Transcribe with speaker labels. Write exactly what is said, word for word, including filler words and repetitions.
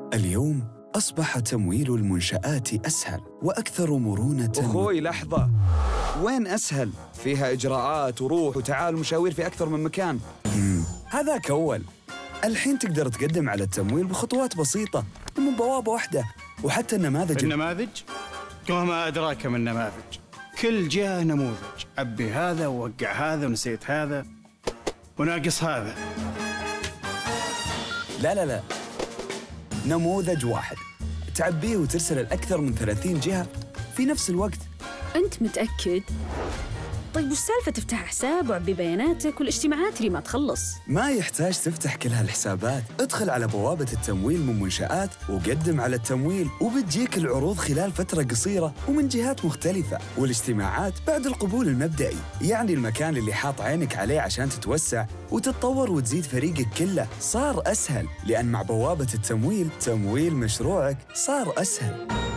Speaker 1: اليوم أصبح تمويل المنشآت أسهل وأكثر مرونة.
Speaker 2: أخوي لحظة، وين أسهل؟ فيها إجراءات وروح وتعال ومشاوير في أكثر من مكان.
Speaker 1: مم. هذاك أول. الحين تقدر تقدم على التمويل بخطوات بسيطة ومن بوابة واحدة، وحتى النماذج
Speaker 3: النماذج؟ وما أدراك من نماذج، كل جهة نموذج، عبي هذا ووقع هذا ونسيت هذا وناقص هذا.
Speaker 1: لا لا لا، نموذج واحد تعبيه وترسل الأكثر من ثلاثين جهة في نفس الوقت.
Speaker 4: أنت متأكد؟ طيب وش سالفة تفتح حساب وعبي بياناتك والاجتماعات اللي ما تخلص؟
Speaker 1: ما يحتاج تفتح كل هالحسابات، ادخل على بوابة التمويل من منشآت وقدم على التمويل، وبتجيك العروض خلال فترة قصيرة ومن جهات مختلفة، والاجتماعات بعد القبول المبدئي، يعني المكان اللي حاط عينك عليه عشان تتوسع وتتطور وتزيد فريقك كله صار أسهل، لأن مع بوابة التمويل تمويل مشروعك صار أسهل.